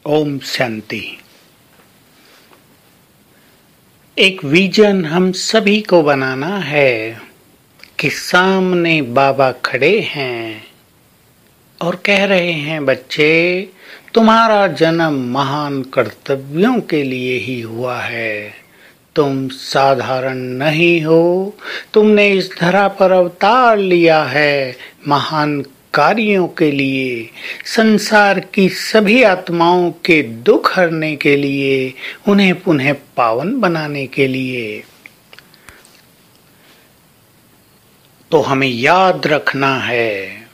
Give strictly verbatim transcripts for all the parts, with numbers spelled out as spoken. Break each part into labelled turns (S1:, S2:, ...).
S1: ओम शांति। एक विजन हम सभी को बनाना है कि सामने बाबा खड़े हैं और कह रहे हैं, बच्चे तुम्हारा जन्म महान कर्तव्यों के लिए ही हुआ है। तुम साधारण नहीं हो, तुमने इस धरा पर अवतार लिया है महान कार्यों के लिए, संसार की सभी आत्माओं के दुख हरने के लिए, उन्हें पुनः पावन बनाने के लिए। तो हमें याद रखना है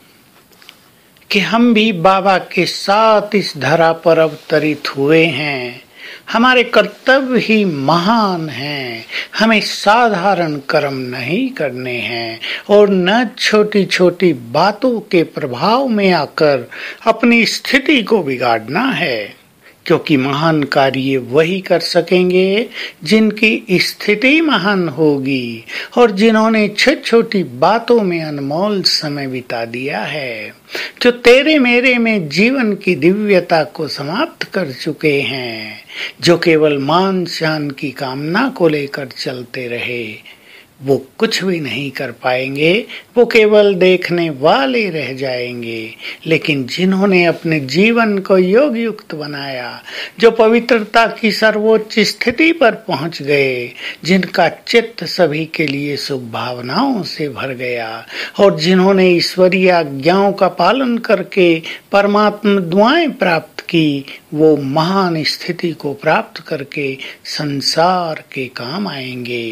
S1: कि हम भी बाबा के साथ इस धरा पर अवतरित हुए हैं। हमारे कर्तव्य ही महान हैं। हमें साधारण कर्म नहीं करने हैं और न छोटी छोटी बातों के प्रभाव में आकर अपनी स्थिति को बिगाड़ना है, क्योंकि महान कार्य वही कर सकेंगे जिनकी स्थिति महान होगी और जिन्होंने छोटी छोटी बातों में अनमोल समय बिता दिया है, जो तेरे मेरे में जीवन की दिव्यता को समाप्त कर चुके हैं, जो केवल मान शान की कामना को लेकर चलते रहे। वो कुछ भी नहीं कर पाएंगे, वो केवल देखने वाले रह जाएंगे। लेकिन जिन्होंने अपने जीवन को योग युक्त बनाया, जो पवित्रता की सर्वोच्च स्थिति पर पहुंच गए, जिनका चित्त सभी के लिए शुभ भावनाओं से भर गया और जिन्होंने ईश्वरीय आज्ञाओं का पालन करके परमात्मा दुआएं प्राप्त की, वो महान स्थिति को प्राप्त करके संसार के काम आएंगे।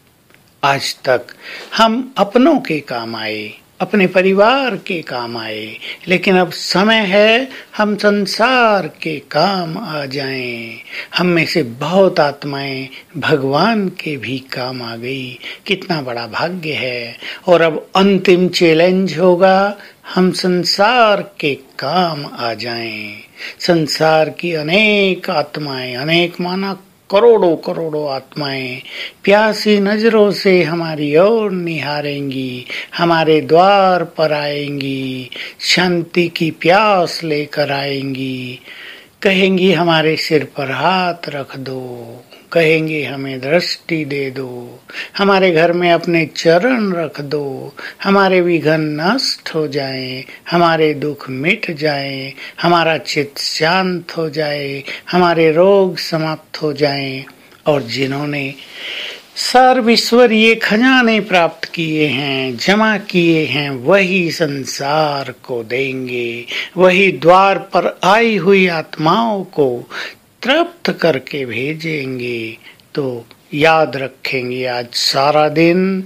S1: आज तक हम अपनों के काम आए, अपने परिवार के काम आए, लेकिन अब समय है हम संसार के काम आ जाएं। हम में से बहुत आत्माएं भगवान के भी काम आ गई। कितना बड़ा भाग्य है। और अब अंतिम चैलेंज होगा, हम संसार के काम आ जाएं। संसार की अनेक आत्माएं, अनेक माना करोड़ों करोड़ों आत्माएं प्यासी नजरों से हमारी ओर निहारेंगी, हमारे द्वार पर आएंगी, शांति की प्यास लेकर आएंगी, कहेंगी हमारे सिर पर हाथ रख दो, कहेंगे हमें दृष्टि दे दो, हमारे घर में अपने चरण रख दो, हमारे विघ्न नष्ट हो जाएं, हमारे दुख मिट जाएं, हमारा चित्त शांत हो जाए, हमारे रोग समाप्त हो जाएं। और जिन्होंने सर्वईश्वरीय खजाने प्राप्त किए हैं, जमा किए हैं, वही संसार को देंगे, वही द्वार पर आई हुई आत्माओं को तृप्त करके भेजेंगे। तो याद रखेंगे, आज सारा दिन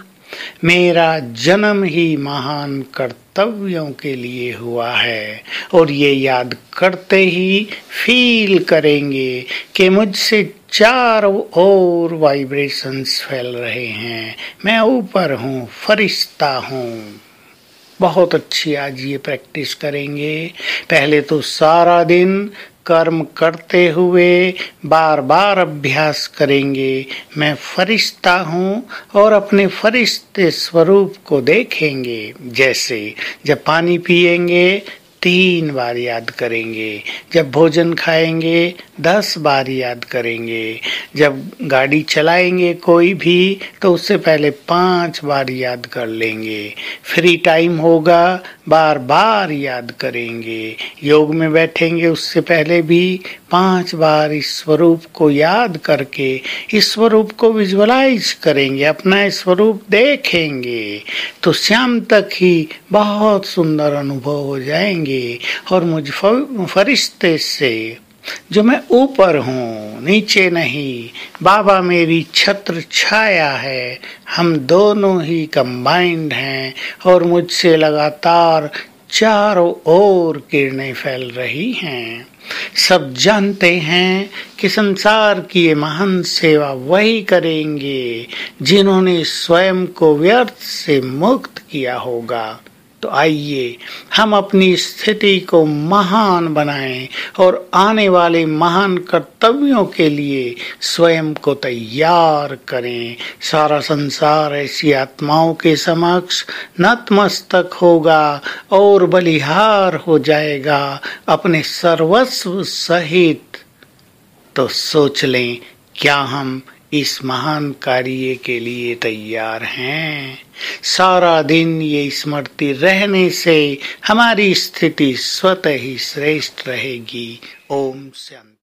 S1: मेरा जन्म ही महान कर्तव्यों के लिए हुआ है। और ये याद करते ही फील करेंगे कि मुझसे चारों ओर वाइब्रेशंस फैल रहे हैं, मैं ऊपर हूँ, फरिश्ता हूँ। बहुत अच्छी आज ये प्रैक्टिस करेंगे। पहले तो सारा दिन कर्म करते हुए बार बार अभ्यास करेंगे, मैं फरिश्ता हूँ, और अपने फरिश्ते स्वरूप को देखेंगे। जैसे जब पानी पिएंगे तीन बार याद करेंगे, जब भोजन खाएंगे दस बार याद करेंगे, जब गाड़ी चलाएंगे कोई भी तो उससे पहले पांच बार याद कर लेंगे, फ्री टाइम होगा बार बार याद करेंगे, योग में बैठेंगे उससे पहले भी पांच बार इस स्वरूप को याद करके इस स्वरूप को विजुअलाइज करेंगे, अपना स्वरूप देखेंगे, तो शाम तक ही बहुत सुंदर अनुभव हो जाएंगे। और मुझ फरिश्ते से जो मैं ऊपर हूँ, नीचे नहीं, बाबा मेरी छत्र छाया है, हम दोनों ही कंबाइंड हैं और मुझसे लगातार चारों ओर किरणें फैल रही हैं। सब जानते हैं कि संसार की ये महान सेवा वही करेंगे जिन्होंने स्वयं को व्यर्थ से मुक्त किया होगा। तो आइए हम अपनी स्थिति को महान बनाएं और आने वाले महान कर्तव्यों के लिए स्वयं को तैयार करें। सारा संसार ऐसी आत्माओं के समक्ष नतमस्तक होगा और बलिहार हो जाएगा, अपने सर्वस्व सहित तो सोच लें, क्या हम इस महान कार्य के लिए तैयार हैं? सारा दिन ये स्मृति रहने से हमारी स्थिति स्वतः ही श्रेष्ठ रहेगी। ओम शांति।